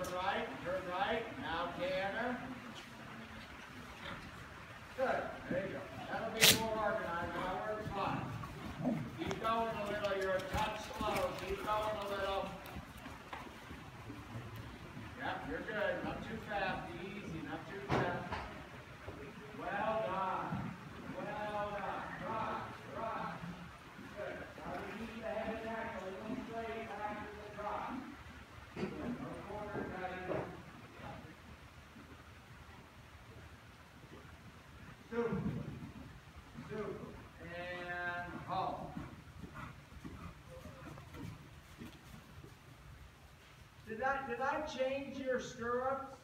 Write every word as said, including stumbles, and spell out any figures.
turn right, turn right. Now canter. Good. There you go. That'll be more organized. Now we're fine. Keep going a little. You're a touch slow. Keep going a little. Yep, you're good. Not too fast. Easy. Not too fast. Well done. Well done. Rock, rock. Good. Now you keep the head and neck a little straight after the drop. Good. No corner cutting. Super. Super. And home. Did I, did I change your stirrups?